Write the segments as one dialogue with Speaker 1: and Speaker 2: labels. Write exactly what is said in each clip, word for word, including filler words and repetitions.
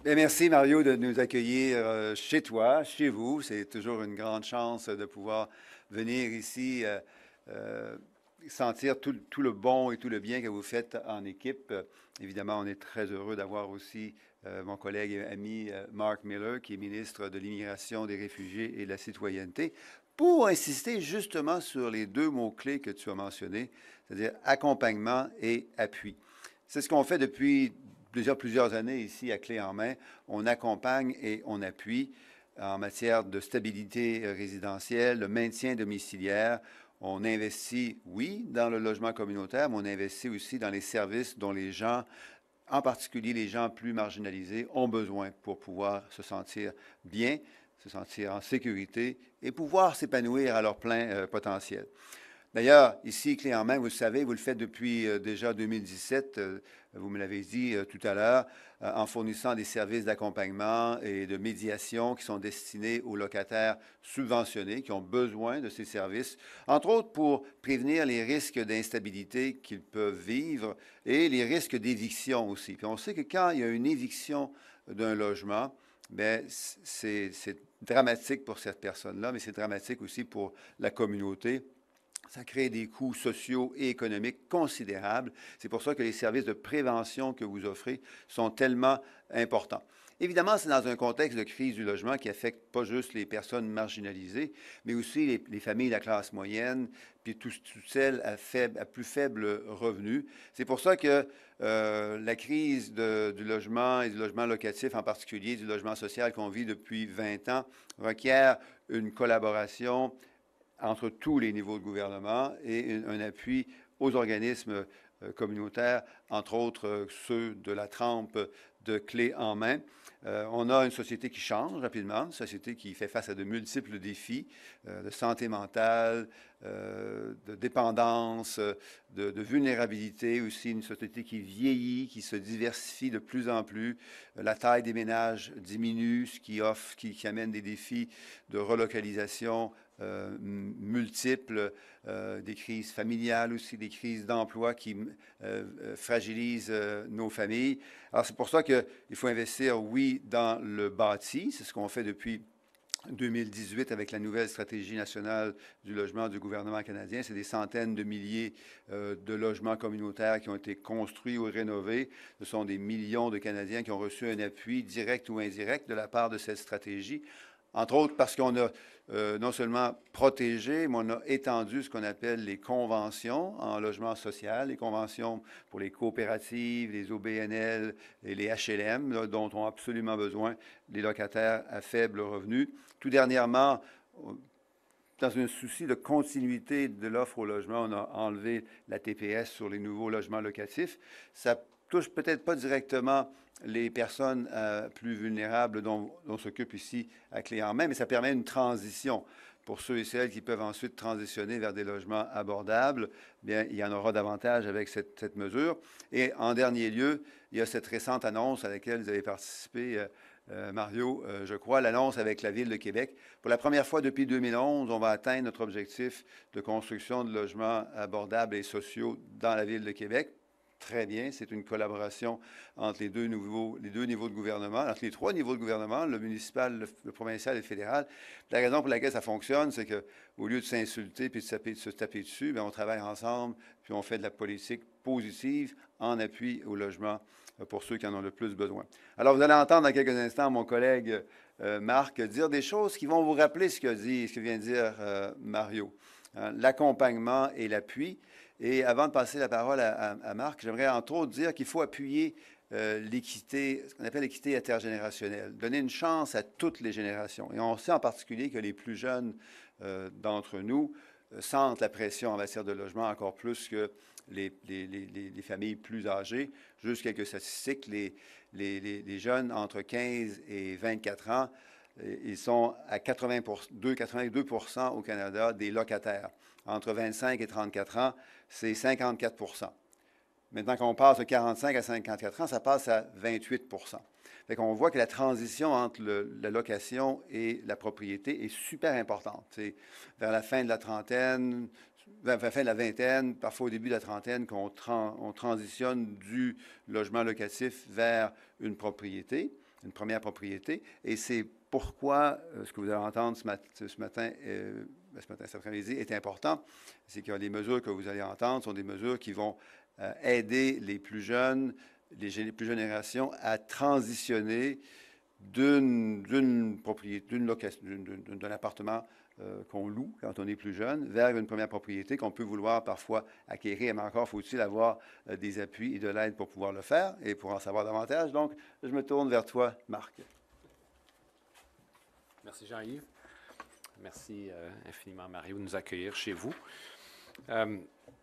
Speaker 1: Bien, merci Mario de nous accueillir euh, chez toi, chez vous. C'est toujours une grande chance de pouvoir venir ici euh, euh, sentir tout, tout le bon et tout le bien que vous faites en équipe. Euh, évidemment, on est très heureux d'avoir aussi euh, mon collègue et ami euh, Mark Miller, qui est ministre de l'Immigration, des Réfugiés et de la Citoyenneté, pour insister justement sur les deux mots-clés que tu as mentionnés, c'est-à-dire accompagnement et appui. C'est ce qu'on fait depuis plusieurs, plusieurs années ici à Clé en main. On accompagne et on appuie en matière de stabilité résidentielle, de maintien domiciliaire. On investit, oui, dans le logement communautaire, mais on investit aussi dans les services dont les gens, en particulier les gens plus marginalisés, ont besoin pour pouvoir se sentir bien, se sentir en sécurité et pouvoir s'épanouir à leur plein euh, potentiel. D'ailleurs, ici, Clé en main, vous le savez, vous le faites depuis euh, déjà deux mille dix-sept, euh, vous me l'avez dit euh, tout à l'heure, euh, en fournissant des services d'accompagnement et de médiation qui sont destinés aux locataires subventionnés qui ont besoin de ces services, entre autres pour prévenir les risques d'instabilité qu'ils peuvent vivre et les risques d'éviction aussi. Puis on sait que quand il y a une éviction d'un logement, bien, c'est dramatique pour cette personne-là, mais c'est dramatique aussi pour la communauté. Ça crée des coûts sociaux et économiques considérables. C'est pour ça que les services de prévention que vous offrez sont tellement importants. Évidemment, c'est dans un contexte de crise du logement qui affecte pas juste les personnes marginalisées, mais aussi les, les familles de la classe moyenne, puis toutes celles à, faible, à plus faible revenu. C'est pour ça que euh, la crise de, du logement et du logement locatif, en particulier du logement social qu'on vit depuis vingt ans, requiert une collaboration entre tous les niveaux de gouvernement et un appui aux organismes euh, communautaires, entre autres euh, ceux de la trempe de Clé en main. Euh, on a une société qui change rapidement, une société qui fait face à de multiples défis euh, de santé mentale, euh, de dépendance, de, de vulnérabilité aussi, une société qui vieillit, qui se diversifie de plus en plus. La taille des ménages diminue, ce qui offre, qui, qui amène des défis de relocalisation Euh, multiples, euh, des crises familiales aussi, des crises d'emploi qui euh, fragilisent euh, nos familles. Alors c'est pour ça qu'il faut investir, oui, dans le bâti, c'est ce qu'on fait depuis deux mille dix-huit avec la nouvelle stratégie nationale du logement du gouvernement canadien. C'est des centaines de milliers euh, de logements communautaires qui ont été construits ou rénovés. Ce sont des millions de Canadiens qui ont reçu un appui direct ou indirect de la part de cette stratégie. Entre autres parce qu'on a euh, non seulement protégé, mais on a étendu ce qu'on appelle les conventions en logement social, les conventions pour les coopératives, les O B N L et les H L M, là, dont ont absolument besoin les locataires à faible revenu. Tout dernièrement, dans un souci de continuité de l'offre au logement, on a enlevé la T P S sur les nouveaux logements locatifs. Ça touche peut-être pas directement les personnes euh, plus vulnérables dont, dont on s'occupe ici à Clé en main, mais ça permet une transition pour ceux et celles qui peuvent ensuite transitionner vers des logements abordables. Bien, il y en aura davantage avec cette, cette mesure. Et en dernier lieu, il y a cette récente annonce à laquelle vous avez participé, euh, euh, Mario, euh, je crois, l'annonce avec la Ville de Québec. Pour la première fois depuis deux mille onze, on va atteindre notre objectif de construction de logements abordables et sociaux dans la Ville de Québec. Très bien, c'est une collaboration entre les deux, niveaux, les deux niveaux de gouvernement, entre les trois niveaux de gouvernement, le municipal, le, le provincial et le fédéral. La raison pour laquelle ça fonctionne, c'est qu'au lieu de s'insulter puis de, taper, de se taper dessus, bien, on travaille ensemble, puis on fait de la politique positive en appui au logement pour ceux qui en ont le plus besoin. Alors, vous allez entendre dans quelques instants mon collègue euh, Marc dire des choses qui vont vous rappeler ce que, dit, ce que vient de dire euh, Mario. Hein, l'accompagnement et l'appui. Et avant de passer la parole à, à, à Marc, j'aimerais entre autres dire qu'il faut appuyer euh, l'équité, ce qu'on appelle l'équité intergénérationnelle, donner une chance à toutes les générations. Et on sait en particulier que les plus jeunes euh, d'entre nous euh, sentent la pression en matière de logement encore plus que les, les, les, les familles plus âgées. Juste quelques statistiques, les, les, les jeunes entre quinze et vingt-quatre ans, ils sont à quatre-vingt-deux, quatre-vingt-deux pour cent au Canada des locataires. Entre vingt-cinq et trente-quatre ans, c'est cinquante-quatre pour cent. Maintenant qu'on passe de quarante-cinq à cinquante-quatre ans, ça passe à vingt-huit pour cent. Fait qu'on voit que la transition entre le, la location et la propriété est super importante. C'est vers la fin de la trentaine, vers la fin de la vingtaine, parfois au début de la trentaine, qu'on tran, on transitionne du logement locatif vers une propriété. une première propriété. Et c'est pourquoi euh, ce que vous allez entendre ce, mat ce matin, euh, ce matin, cet après-midi est important. C'est que les mesures que vous allez entendre sont des mesures qui vont euh, aider les plus jeunes, les, les plus générations à transitionner d'une propriété, d'une location, d'un appartement euh, qu'on loue quand on est plus jeune, vers une première propriété qu'on peut vouloir parfois acquérir, mais encore faut-il avoir euh, des appuis et de l'aide pour pouvoir le faire et pour en savoir davantage. Donc, je me tourne vers toi, Marc.
Speaker 2: Merci Jean-Yves. Merci euh, infiniment, Mario, de nous accueillir chez vous. Euh,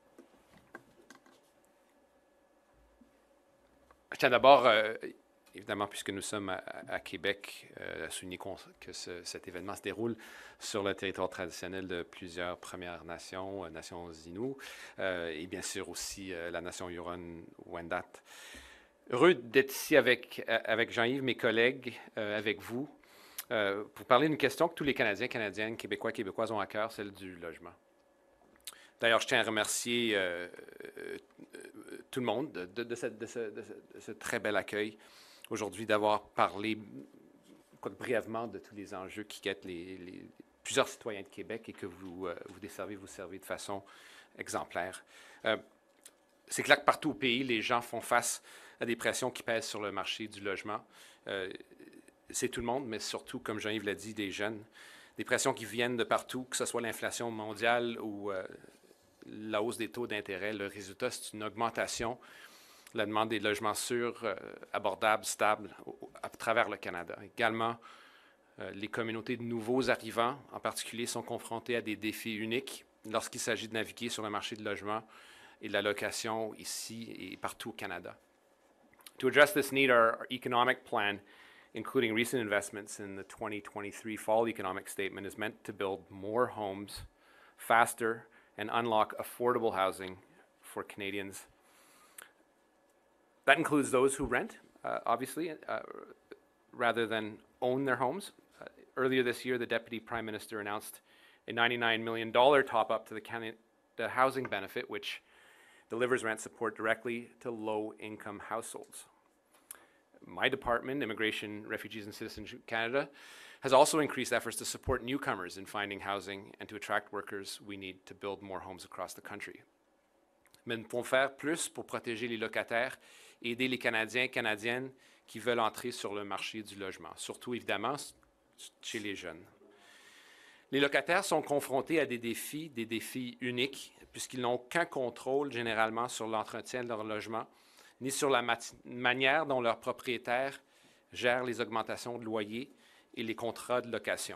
Speaker 2: je tiens d'abord, euh, évidemment, puisque nous sommes à, à Québec, euh, à souligner que ce, cet événement se déroule sur le territoire traditionnel de plusieurs Premières Nations, euh, Nations Inuits, euh, et bien sûr aussi euh, la nation Huron-Wendat. Heureux d'être ici avec, avec Jean-Yves, mes collègues, euh, avec vous, euh, pour parler d'une question que tous les Canadiens, Canadiennes, Québécois, Québécoises ont à cœur, celle du logement. D'ailleurs, je tiens à remercier euh, euh, tout le monde de, de, de, cette, de, ce, de, ce, de ce très bel accueil aujourd'hui, d'avoir parlé brièvement de tous les enjeux qui guettent les, les, plusieurs citoyens de Québec et que vous, euh, vous desservez, vous servez de façon exemplaire. Euh, C'est clair que partout au pays, les gens font face à des pressions qui pèsent sur le marché du logement. Euh, C'est tout le monde, mais surtout, comme Jean-Yves l'a dit, des jeunes. Des pressions qui viennent de partout, que ce soit l'inflation mondiale ou euh, la hausse des taux d'intérêt. Le résultat, c'est une augmentation de la demande des logements sûrs, euh, abordables, stables au, à travers le Canada. Également, euh, les communautés de nouveaux arrivants, en particulier, sont confrontées à des défis uniques lorsqu'il s'agit de naviguer sur le marché de logement et de la location ici et partout au Canada. To address this need, our, our economic plan, including recent investments in the twenty twenty-three Fall Economic Statement, is meant to build more homes faster and unlock affordable housing for Canadians. That includes those who rent, uh, obviously, uh, rather than own their homes. Uh, earlier this year, the Deputy Prime Minister announced a ninety-nine million dollars top-up to the Canada Housing Benefit, which delivers rent support directly to low-income households. My department, Immigration, Refugees and Citizenship Canada, has also increased efforts to support newcomers in finding housing and to attract workers we need to build more homes across the country. Mais nous pouvons faire plus pour protéger les locataires et aider les Canadiens et Canadiennes qui veulent entrer sur le marché du logement, surtout évidemment chez les jeunes. Les locataires sont confrontés à des défis, des défis uniques, puisqu'ils n'ont aucun contrôle généralement sur l'entretien de leur logement, ni sur la manière dont leurs propriétaires gèrent les augmentations de loyers et les contrats de location.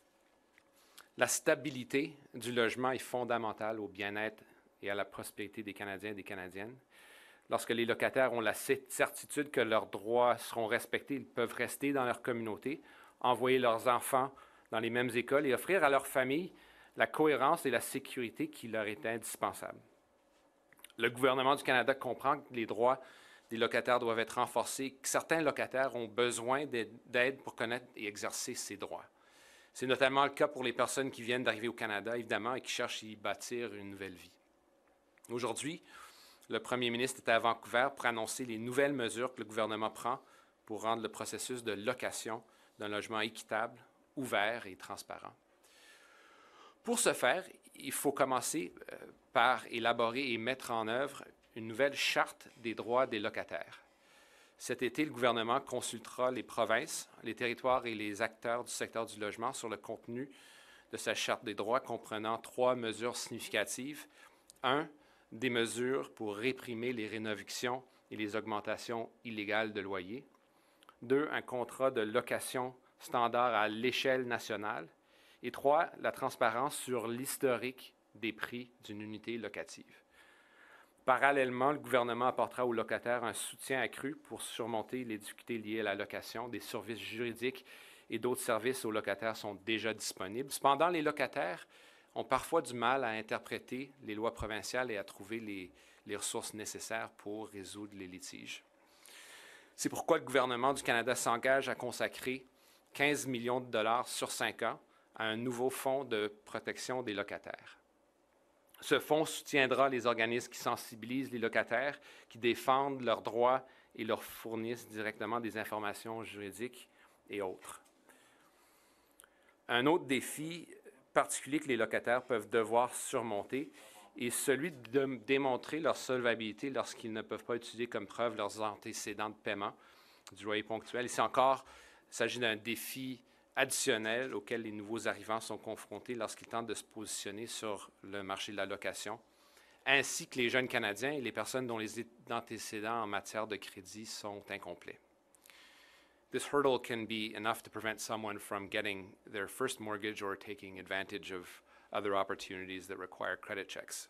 Speaker 2: La stabilité du logement est fondamentale au bien-être et à la prospérité des Canadiens et des Canadiennes. Lorsque les locataires ont la certitude que leurs droits seront respectés, ils peuvent rester dans leur communauté, envoyer leurs enfants dans les mêmes écoles et offrir à leur famille la cohérence et la sécurité qui leur est indispensable. Le gouvernement du Canada comprend que les droits des locataires doivent être renforcés, que certains locataires ont besoin d'aide pour connaître et exercer ces droits. C'est notamment le cas pour les personnes qui viennent d'arriver au Canada, évidemment, et qui cherchent à y bâtir une nouvelle vie. Aujourd'hui, le premier ministre est à Vancouver pour annoncer les nouvelles mesures que le gouvernement prend pour rendre le processus de location d'un logement équitable, ouvert et transparent. Pour ce faire, il faut commencer euh, par élaborer et mettre en œuvre une nouvelle charte des droits des locataires. Cet été, le gouvernement consultera les provinces, les territoires et les acteurs du secteur du logement sur le contenu de sa charte des droits, comprenant trois mesures significatives. Un, des mesures pour réprimer les rénovictions et les augmentations illégales de loyers. Deux, un contrat de location standard à l'échelle nationale. Et trois, la transparence sur l'historique des prix d'une unité locative. Parallèlement, le gouvernement apportera aux locataires un soutien accru pour surmonter les difficultés liées à la location. Des services juridiques et d'autres services aux locataires sont déjà disponibles. Cependant, les locataires ont parfois du mal à interpréter les lois provinciales et à trouver les, les ressources nécessaires pour résoudre les litiges. C'est pourquoi le gouvernement du Canada s'engage à consacrer quinze millions de dollars sur cinq ans à un nouveau fonds de protection des locataires. Ce fonds soutiendra les organismes qui sensibilisent les locataires, qui défendent leurs droits et leur fournissent directement des informations juridiques et autres. Un autre défi particulier que les locataires peuvent devoir surmonter est celui de démontrer leur solvabilité lorsqu'ils ne peuvent pas utiliser comme preuve leurs antécédents de paiement du loyer ponctuel. Ici encore, il s'agit d'un défi additionnel auquel les nouveaux arrivants sont confrontés lorsqu'ils tentent de se positionner sur le marché de la location, ainsi que les jeunes Canadiens et les personnes dont les antécédents en matière de crédit sont incomplets. This hurdle can be enough to prevent someone from getting their first mortgage or taking advantage of other opportunities that require credit checks.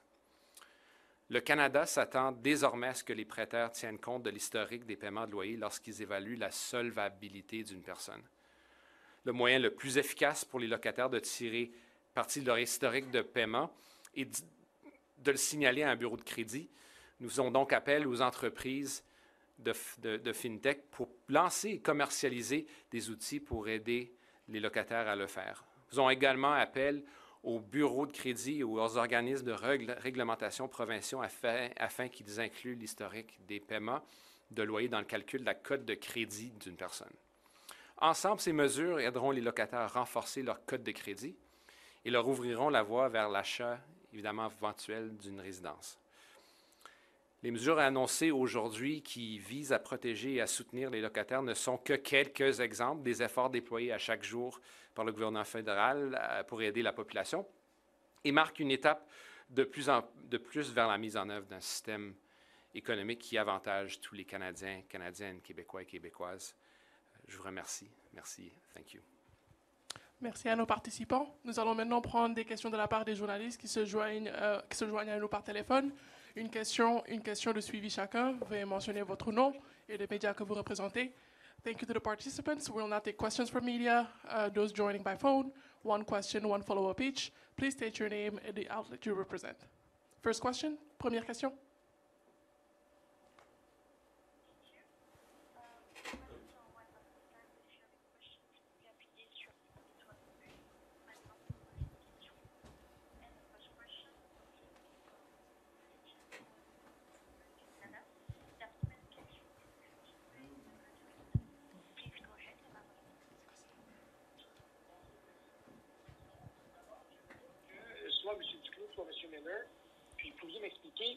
Speaker 2: Le Canada s'attend désormais à ce que les prêteurs tiennent compte de l'historique des paiements de loyer lorsqu'ils évaluent la solvabilité d'une personne. Le moyen le plus efficace pour les locataires de tirer parti de leur historique de paiement est de le signaler à un bureau de crédit. Nous faisons donc appel aux entreprises de, de, de FinTech pour lancer et commercialiser des outils pour aider les locataires à le faire. Nous faisons également appel aux bureaux de crédit ou aux organismes de règle, réglementation provinciaux afin, afin qu'ils incluent l'historique des paiements de loyer dans le calcul de la cote de crédit d'une personne. Ensemble, ces mesures aideront les locataires à renforcer leur cote de crédit et leur ouvriront la voie vers l'achat, évidemment, éventuel d'une résidence. Les mesures annoncées aujourd'hui qui visent à protéger et à soutenir les locataires ne sont que quelques exemples des efforts déployés à chaque jour par le gouvernement fédéral pour aider la population et marquent une étape de plus, en, de plus vers la mise en œuvre d'un système économique qui avantage tous les Canadiens, Canadiennes, Québécois et Québécoises. Je vous remercie. Merci. Thank you.
Speaker 3: Merci à nos participants. Nous allons maintenant prendre des questions de la part des journalistes qui se joignent, euh, qui se joignent à nous par téléphone. Une question, une question de suivi chacun. Veuillez mentionner votre nom et les médias que vous représentez. Thank you to the participants. We will now take questions from media, uh, those joining by phone. One question, one follow-up each. Please state your name and the outlet you represent. First question, première question.
Speaker 4: Soit M. Duclos, soit M. Miller, puis pourriez m'expliquer,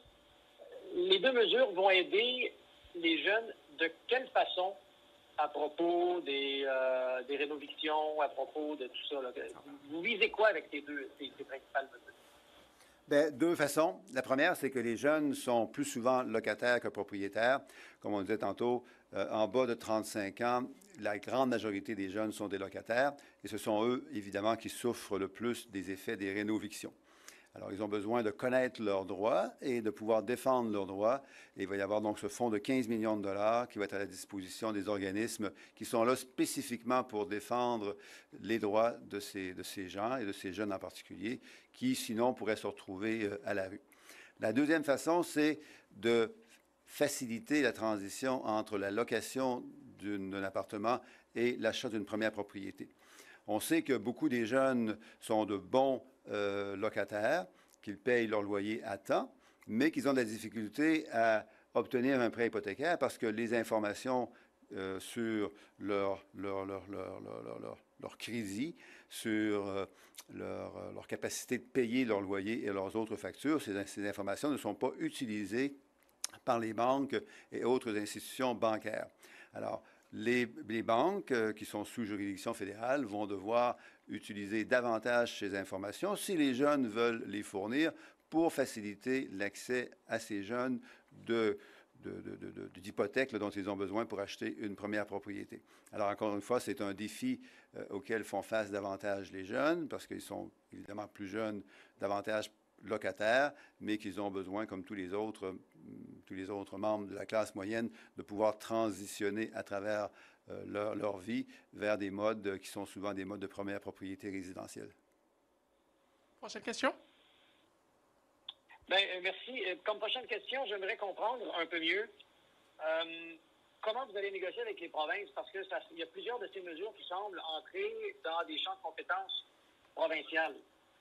Speaker 4: les deux mesures vont aider les jeunes de quelle façon à propos des, euh, des rénovictions, à propos de tout ça? Là. Vous visez quoi avec ces deux, ces, ces principales mesures?
Speaker 1: Bien, deux façons. La première, c'est que les jeunes sont plus souvent locataires que propriétaires. Comme on disait tantôt, euh, en bas de trente-cinq ans, la grande majorité des jeunes sont des locataires et ce sont eux, évidemment, qui souffrent le plus des effets des rénovictions. Alors, ils ont besoin de connaître leurs droits et de pouvoir défendre leurs droits. Et il va y avoir donc ce fonds de quinze millions de dollars qui va être à la disposition des organismes qui sont là spécifiquement pour défendre les droits de ces, de ces gens et de ces jeunes en particulier qui, sinon, pourraient se retrouver à la rue. La deuxième façon, c'est de faciliter la transition entre la location d'un appartement et l'achat d'une première propriété. On sait que beaucoup des jeunes sont de bons euh, locataires, qu'ils payent leur loyer à temps, mais qu'ils ont de la difficulté à obtenir un prêt hypothécaire parce que les informations euh, sur leur, leur, leur, leur, leur, leur, leur crédit, sur euh, leur, leur capacité de payer leur loyer et leurs autres factures, ces, ces informations ne sont pas utilisées par les banques et autres institutions bancaires. Alors, Les, les banques euh, qui sont sous juridiction fédérale vont devoir utiliser davantage ces informations si les jeunes veulent les fournir pour faciliter l'accès à ces jeunes de, de, de, de, de, d'hypothèques dont ils ont besoin pour acheter une première propriété. Alors, encore une fois, c'est un défi euh, auquel font face davantage les jeunes parce qu'ils sont évidemment plus jeunes, davantage locataires, mais qu'ils ont besoin, comme tous les autres, tous les autres membres de la classe moyenne, de pouvoir transitionner à travers euh, leur, leur vie vers des modes qui sont souvent des modes de première propriété résidentielle.
Speaker 3: Prochaine question.
Speaker 4: Bien, merci. Comme prochaine question, j'aimerais comprendre un peu mieux euh, comment vous allez négocier avec les provinces, parce qu'il y a plusieurs de ces mesures qui semblent entrer dans des champs de compétences provinciales.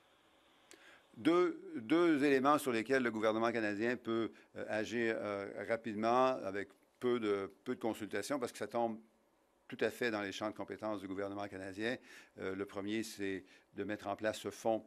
Speaker 1: Deux, deux éléments sur lesquels le gouvernement canadien peut euh, agir euh, rapidement avec peu de, peu de consultations parce que ça tombe tout à fait dans les champs de compétences du gouvernement canadien. Euh, le premier, c'est de mettre en place ce fonds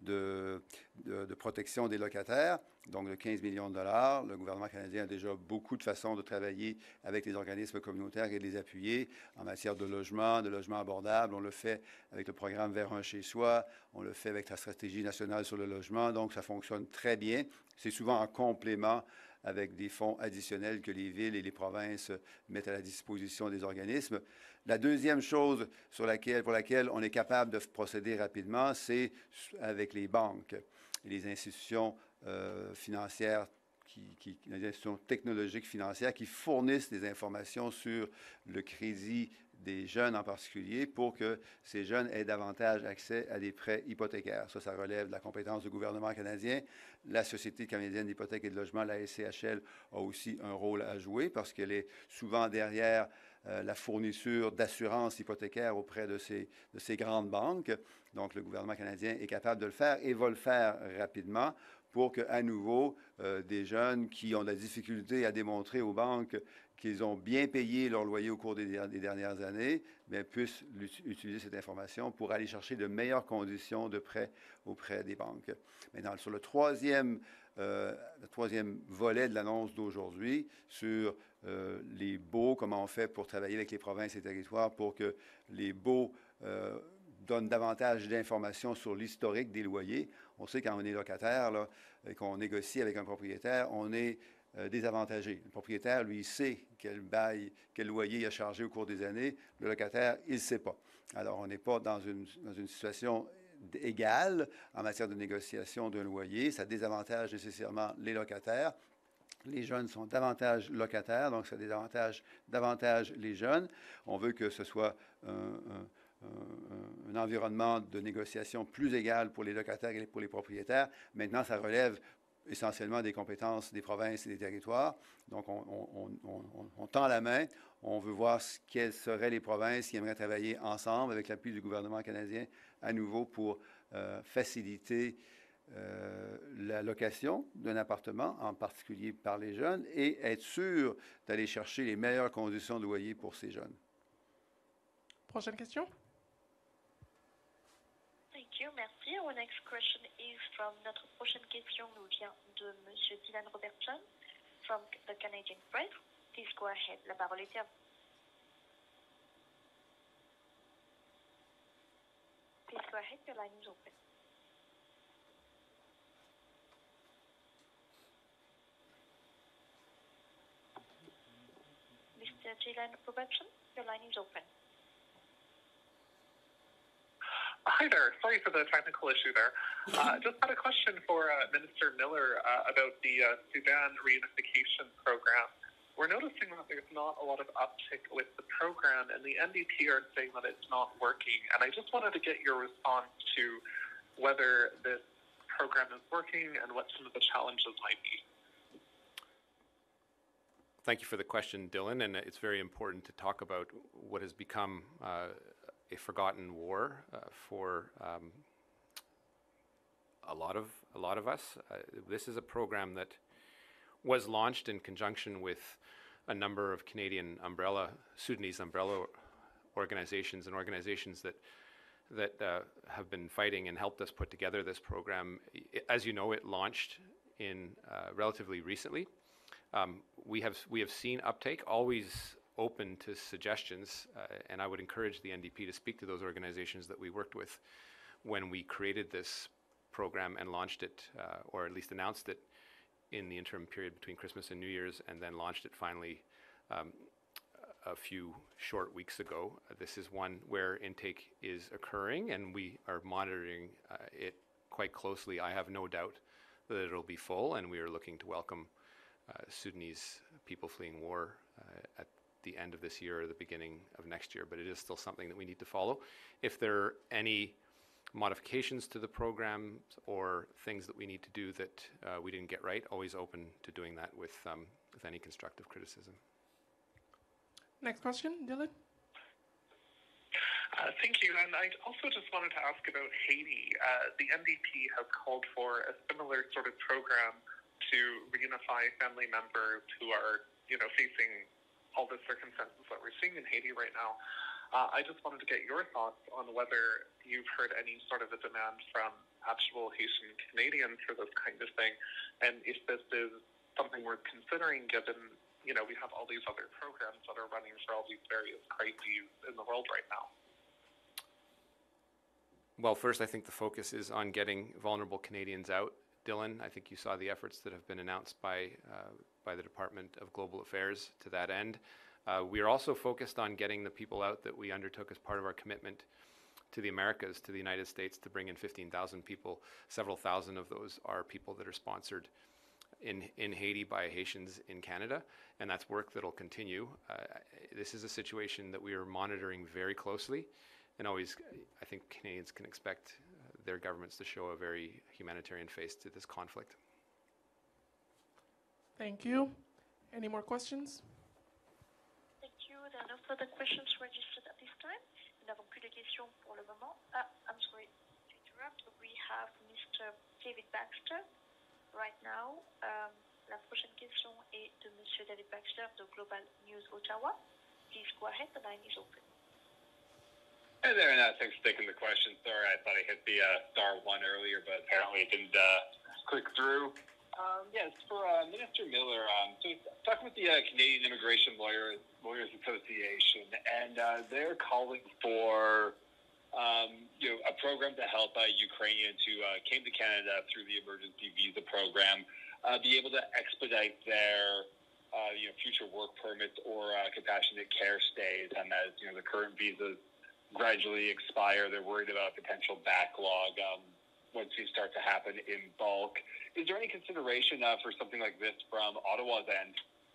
Speaker 1: de, de, de protection des locataires, donc de quinze millions de dollars. Le gouvernement canadien a déjà beaucoup de façons de travailler avec les organismes communautaires et de les appuyer en matière de logement, de logement abordable. On le fait avec le programme Vers un chez soi, on le fait avec la stratégie nationale sur le logement, donc ça fonctionne très bien. C'est souvent en complément avec des fonds additionnels que les villes et les provinces mettent à la disposition des organismes. La deuxième chose sur laquelle, pour laquelle on est capable de procéder rapidement, c'est avec les banques et les institutions euh, financières, qui, qui, les institutions technologiques financières qui fournissent des informations sur le crédit des jeunes en particulier pour que ces jeunes aient davantage accès à des prêts hypothécaires. Ça, ça relève de la compétence du gouvernement canadien. La Société canadienne d'hypothèques et de logement, la S C H L, a aussi un rôle à jouer parce qu'elle est souvent derrière euh, la fourniture d'assurance hypothécaire auprès de ces, de ces grandes banques. Donc, le gouvernement canadien est capable de le faire et va le faire rapidement pour qu'à nouveau, euh, des jeunes qui ont de la difficulté à démontrer aux banques qu'ils ont bien payé leur loyer au cours des, des dernières années, bien, puissent utiliser cette information pour aller chercher de meilleures conditions de prêt auprès des banques. Maintenant, sur le troisième, euh, le troisième volet de l'annonce d'aujourd'hui, sur euh, les baux, comment on fait pour travailler avec les provinces et territoires pour que les baux euh, donne davantage d'informations sur l'historique des loyers. On sait quand on est locataire là, et qu'on négocie avec un propriétaire, on est euh, désavantagé. Le propriétaire, lui, il sait quel bail, quel loyer il a chargé au cours des années. Le locataire, il ne sait pas. Alors, on n'est pas dans une, dans une situation égale en matière de négociation d'un loyer. Ça désavantage nécessairement les locataires. Les jeunes sont davantage locataires, donc ça désavantage davantage les jeunes. On veut que ce soit un, un Un, un environnement de négociation plus égal pour les locataires et pour les propriétaires. Maintenant, ça relève essentiellement des compétences des provinces et des territoires. Donc, on, on, on, on tend la main. On veut voir ce, quelles seraient les provinces qui aimeraient travailler ensemble avec l'appui du gouvernement canadien à nouveau pour euh, faciliter euh, la location d'un appartement, en particulier par les jeunes, et être sûr d'aller chercher les meilleures conditions de loyer pour ces jeunes.
Speaker 3: Prochaine question.
Speaker 5: Thank you, merci. Our next question is from notre prochaine question nous vient de Monsieur Dylan Robertson from the Canadian Press. Please go ahead. La parole est à vous. Please go ahead. Your line is open. Mister Dylan Robertson, your line is open.
Speaker 6: Hi there. Sorry for the technical issue there. Uh, just had a question for uh, Minister Miller uh, about the uh, Sudan reunification program. We're noticing that there's not a lot of uptick with the program, and the N D P are saying that it's not working. And I just wanted to get your response to whether this program is working and what some of the challenges might be.
Speaker 2: Thank you for the question, Dylan, and it's very important to talk about what has become uh, a forgotten war uh, for um, a lot of a lot of us. Uh, this is a program that was launched in conjunction with a number of Canadian umbrella, Sudanese umbrella organizations and organizations that that uh, have been fighting and helped us put together this program. As you know, it launched in uh, relatively recently. Um, we have we have seen uptake, always open to suggestions, uh, and I would encourage the N D P to speak to those organizations that we worked with when we created this program and launched it, uh, or at least announced it in the interim period between Christmas and New Year's, and then launched it finally um, a few short weeks ago. Uh, this is one where intake is occurring, and we are monitoring uh, it quite closely. I have no doubt that it'll be full, and we are looking to welcome uh, Sudanese people fleeing war uh, at the end of this year or the beginning of next year, but it is still something that we need to follow. If there are any modifications to the program or things that we need to do that uh, we didn't get right, always open to doing that with, um, with any constructive criticism.
Speaker 3: Next question, Dylan.
Speaker 6: Uh, thank you. And I also just wanted to ask about Haiti. Uh, the N D P has called for a similar sort of program to reunify family members who are, you know, facing all the circumstances that we're seeing in Haiti right now. Uh, I just wanted to get your thoughts on whether you've heard any sort of a demand from actual Haitian Canadians for this kind of thing, and if this is something worth considering given, you know, we have all these other programs that are running for all these various crises in the world right now.
Speaker 2: Well, first, I think the focus is on getting vulnerable Canadians out. Dylan, I think you saw the efforts that have been announced by, uh, by the Department of Global Affairs to that end. Uh, we are also focused on getting the people out that we undertook as part of our commitment to the Americas, to the United States, to bring in fifteen thousand people. Several thousand of those are people that are sponsored in, in Haiti by Haitians in Canada, and that's work that will continue. Uh, this is a situation that we are monitoring very closely, and always, I think Canadians can expect uh, their governments to show a very humanitarian face to this conflict.
Speaker 3: Thank you. Any more questions?
Speaker 5: Thank you. There are no further questions registered at this time. Nous n'avons plus de questions pour le moment. Ah, I'm sorry to interrupt. We have Mister David Baxter right now. Um, la prochaine question est de Monsieur David Baxter de Global News Ottawa. Please go ahead. The line is open.
Speaker 7: Hey there, and uh, thanks for taking the question. Sorry, I thought I hit the uh, star one earlier, but apparently it didn't uh, click through. Um, yes, for uh, Minister Miller, um, so talking with the uh, Canadian Immigration Lawyer, Lawyers Association, and uh, they're calling for um, you know, a program to help uh, Ukrainians who uh, came to Canada through the emergency visa program uh, be able to expedite their uh, you know, future work permits or uh, compassionate care stays, and as you know, the current visas gradually expire, they're worried about a potential backlog um, once these start to happen in bulk. Is there any consideration uh, for something like this from Ottawa's end?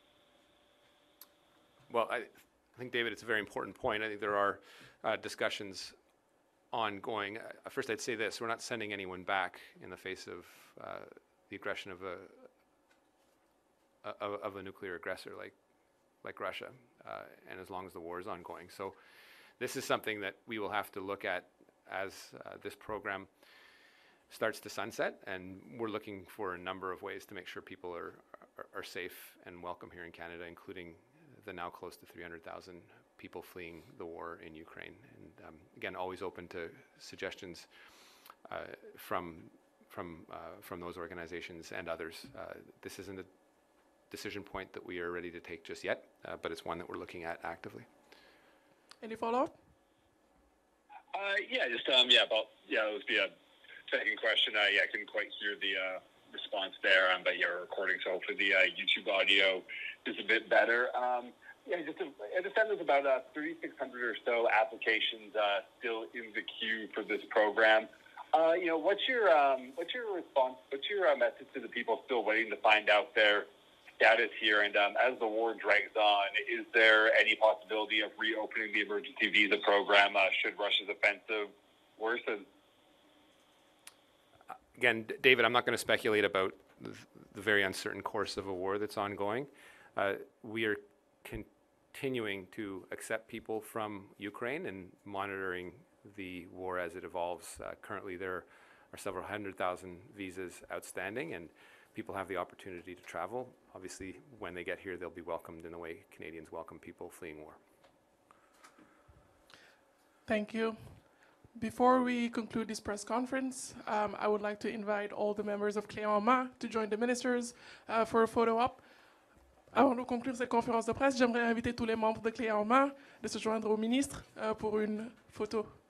Speaker 2: Well, I, I think, David, it's a very important point. I think there are uh, discussions ongoing. Uh, first, I'd say this. We're not sending anyone back in the face of uh, the aggression of a, of, of a nuclear aggressor like, like Russia, uh, and as long as the war is ongoing. So this is something that we will have to look at as uh, this program starts to sunset, and we're looking for a number of ways to make sure people are, are, are safe and welcome here in Canada, including the now close to three hundred thousand people fleeing the war in Ukraine. And um, again, always open to suggestions uh, from, from, uh, from those organizations and others. Uh, this isn't a decision point that we are ready to take just yet, uh, but it's one that we're looking at actively.
Speaker 3: Any follow-up?
Speaker 7: Uh, yeah, just um, yeah, about yeah, it would be a second question. Uh, yeah, I couldn't quite hear the uh, response there, um, but yeah, we're recording, so hopefully the uh, YouTube audio is a bit better. Um, yeah, just to, I understand there's about uh, thirty-six hundred or so applications uh, still in the queue for this program. Uh, you know, what's your um, what's your response? What's your uh, message to the people still waiting to find out their status here? And um, as the war drags on, is there any possibility of reopening the emergency visa program uh, should Russia's offensive worsen?
Speaker 2: Again, D- David, I'm not going to speculate about the, the very uncertain course of a war that's ongoing. Uh, we are continuing to accept people from Ukraine and monitoring the war as it evolves. Uh, currently, there are several hundred thousand visas outstanding, and people have the opportunity to travel. Obviously, when they get here, they'll be welcomed in the way Canadians welcome people fleeing war.
Speaker 3: Thank you. Before we conclude this press conference, um, I would like to invite all the members of Clé en Main to join the ministers uh, for a photo op. Avant de conclure cette conférence de presse, j'aimerais inviter tous les membres de Clé en Main de se joindre au ministre euh, pour une photo